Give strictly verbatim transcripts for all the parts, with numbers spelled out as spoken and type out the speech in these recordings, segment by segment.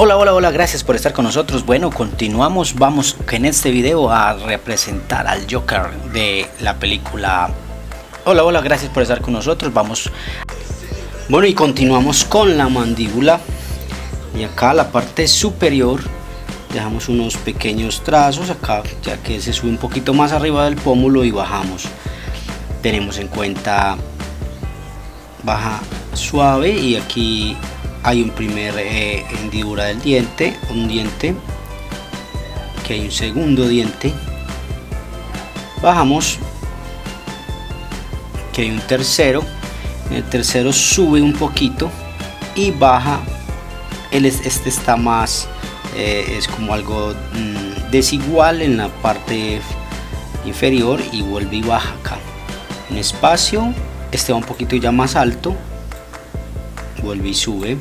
Hola, hola, hola, gracias por estar con nosotros. Bueno, continuamos, vamos en este video a representar al Joker de la película. Hola, hola, gracias por estar con nosotros. Vamos. Bueno, y continuamos con la mandíbula. Y acá la parte superior dejamos unos pequeños trazos acá, ya que se sube un poquito más arriba del pómulo y bajamos. Tenemos en cuenta baja suave, y aquí hay un primer eh, hendidura del diente, un diente, que hay un segundo diente, bajamos, que hay un tercero, el tercero sube un poquito y baja, el, este está más, eh, es como algo mmm, desigual en la parte inferior, y vuelve y baja acá, un espacio, este va un poquito ya más alto, vuelve y sube,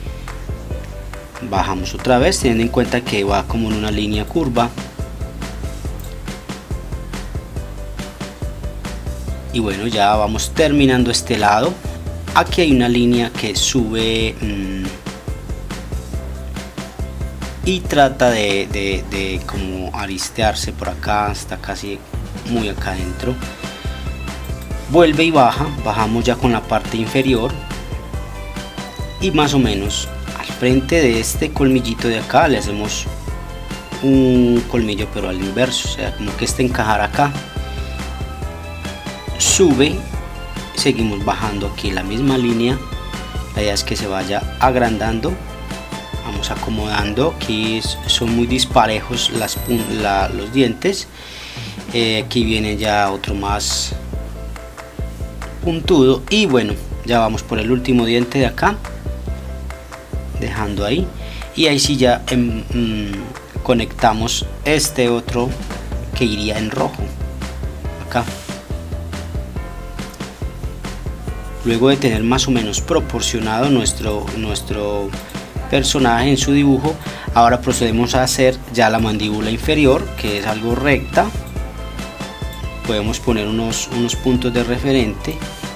bajamos otra vez, teniendo en cuenta que va como en una línea curva, y bueno, ya vamos terminando este lado. Aquí hay una línea que sube mmm, y trata de, de, de como aristearse por acá, está casi muy acá adentro, vuelve y baja, bajamos ya con la parte inferior. Y más o menos al frente de este colmillito de acá le hacemos un colmillo, pero al inverso, o sea, como que este encajar acá, sube, seguimos bajando aquí la misma línea. La idea es que se vaya agrandando, vamos acomodando. Aquí son muy disparejos las, la, los dientes, eh, aquí viene ya otro más puntudo, y bueno, ya vamos por el último diente de acá, dejando ahí, y ahí sí ya em, mm, conectamos este otro que iría en rojo acá. Luego de tener más o menos proporcionado nuestro nuestro personaje en su dibujo, ahora procedemos a hacer ya la mandíbula inferior, que es algo recta. Podemos poner unos, unos puntos de referente.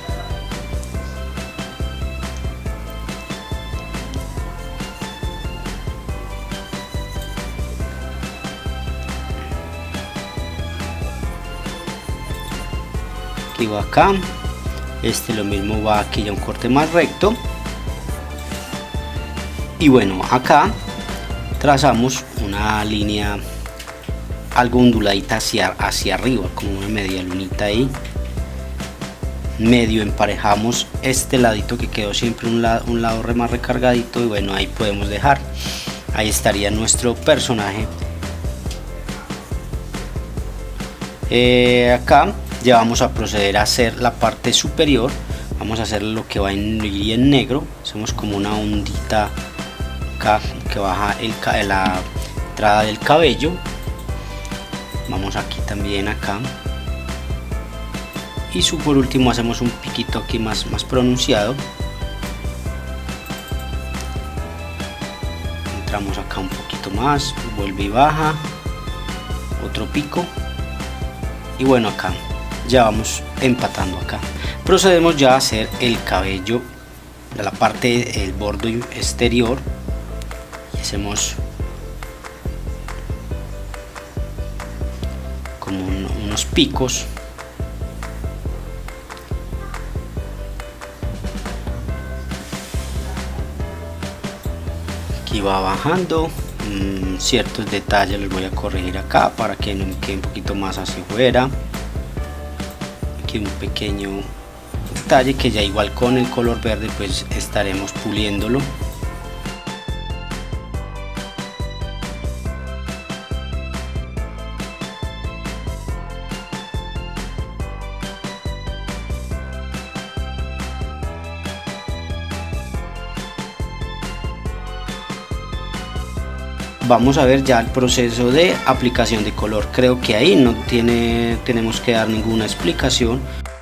Aquí va acá, este lo mismo va aquí, ya un corte más recto, y bueno, acá trazamos una línea algo onduladita hacia, hacia arriba, como una media lunita ahí, medio emparejamos este ladito que quedó siempre un lado, un lado más recargadito, y bueno, ahí podemos dejar, ahí estaría nuestro personaje. Eh, acá ya vamos a proceder a hacer la parte superior, vamos a hacer lo que va en, en negro, hacemos como una ondita acá que baja el, la entrada del cabello, vamos aquí también acá, y su, por último hacemos un piquito aquí más, más pronunciado, entramos acá un poquito más, vuelve y baja, otro pico, y bueno, acá ya vamos empatando. Acá procedemos ya a hacer el cabello de la parte del borde exterior, y hacemos como un, unos picos, aquí va bajando. Mmm, ciertos detalles los voy a corregir acá para que no me quede un poquito más hacia afuera. Aquí un pequeño detalle que ya igual con el color verde pues estaremos puliéndolo. Vamos a ver ya el proceso de aplicación de color. Creo que ahí no tiene, tenemos que dar ninguna explicación,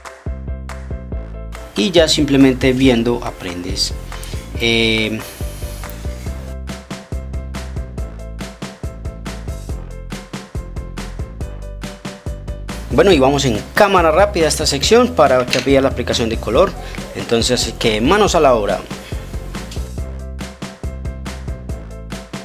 y ya simplemente viendo aprendes. Eh, bueno, y vamos en cámara rápida a esta sección para que vea la aplicación de color. Entonces, que manos a la obra.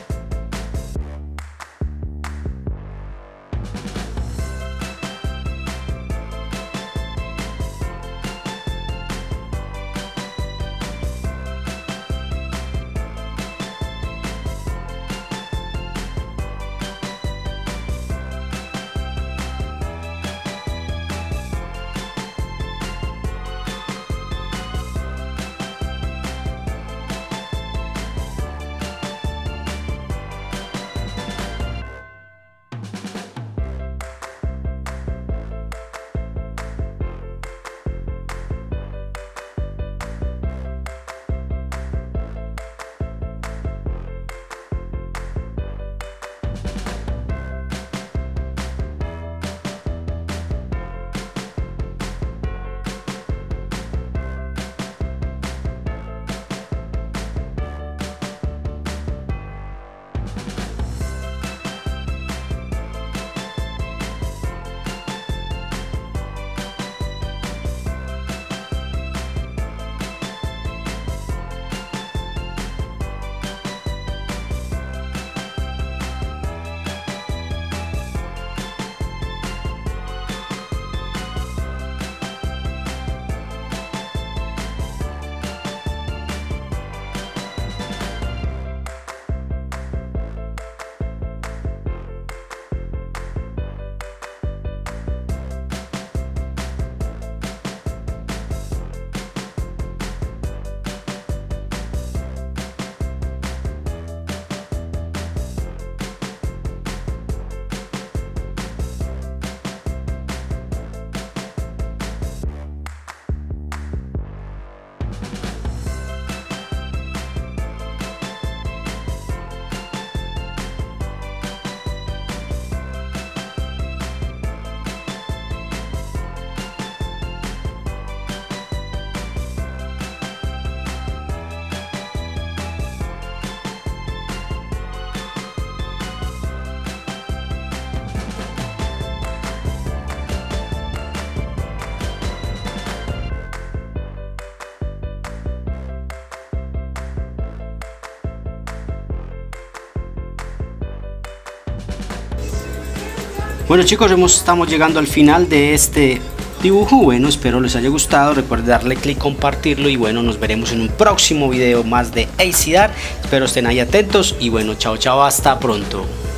Bueno chicos, hemos, estamos llegando al final de este dibujo. Bueno, espero les haya gustado. Recuerden darle clic, compartirlo y bueno, nos veremos en un próximo video más de Acidar. Espero estén ahí atentos y bueno, chao chao, hasta pronto.